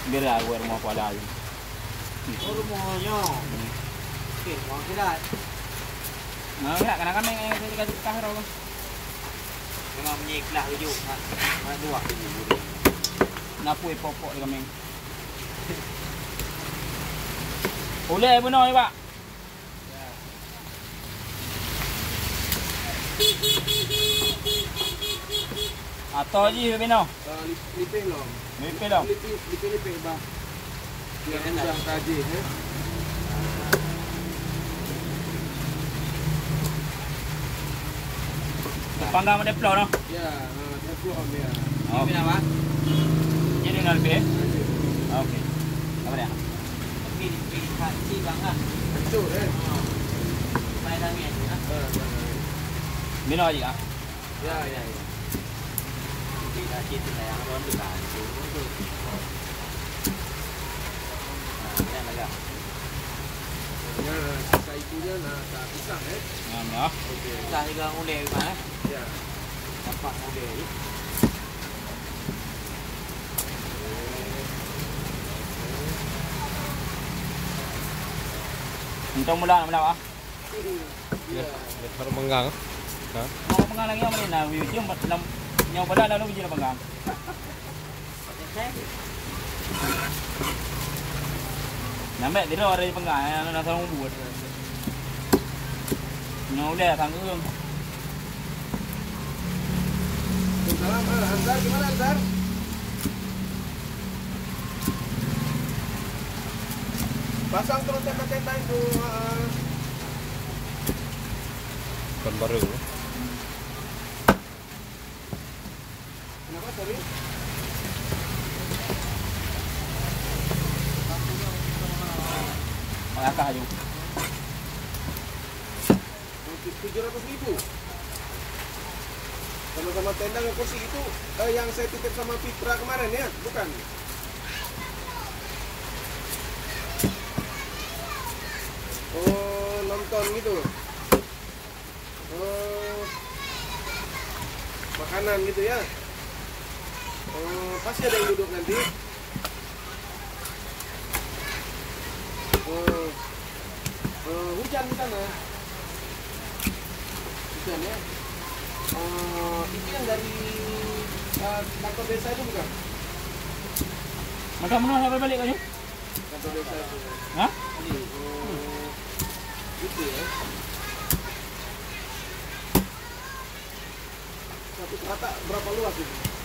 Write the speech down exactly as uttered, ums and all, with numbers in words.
Biar aku rumah aku ada. Oh rumahnya. Okey, orang kedat. Nah, enggak karena kami yang saya kasih kahar apa. Memang menyiklah tujuh. Mana dua tujuh. Napui popok di kami. Boleh benar ni, Pak. Atau je benar. Lipin lah. Lipin lah. Lipin lipin bang. Biar mudah kaji, eh. Panggang ada flow noh. Ya, ada flow dia. Oh, Kenapa? Jadi nak lebih. Okey. Apa dia? Tapi di di kaki bangan. Betul eh. Main angin ya. Benar aja ah. Ya ya ya. Kita kita yang ron tu kan. Tu. Ah, yang lagi. Ya, saya punya nak tak pisang eh. Nah, Okey. Kita juga mulai mana? Ya. Dapat model ni. Untuk mula nak mula ah. Ya. Baru menggang. Ha? Mau penggang lagi apa ni? Nah, video dalam nyawa pada lalu video penggang. Nampak dia ada orang penggang, nak tolong buat. Nyawa dia tanggung. Salam Anzar, gimana Anzar? Pasang terus tenda-tenda itu. Uh... Kan baru. Kenapa sorry? Mengakah je. tujuh ratus ribu. Sama-sama tenda dan kursi itu eh, yang saya titip sama Fitra kemarin ya, bukan? Oh, nonton gitu. Oh, makanan gitu ya. Oh, pasti ada yang duduk nanti. Oh, oh hujan di sana. Hujan ya. Uh, itu yang dari uh, kantor desa itu bukan? Macam mana nak balik kau? Kantor desa itu. Hah? Ini, uh, itu ya. Satu kereta berapa luas itu?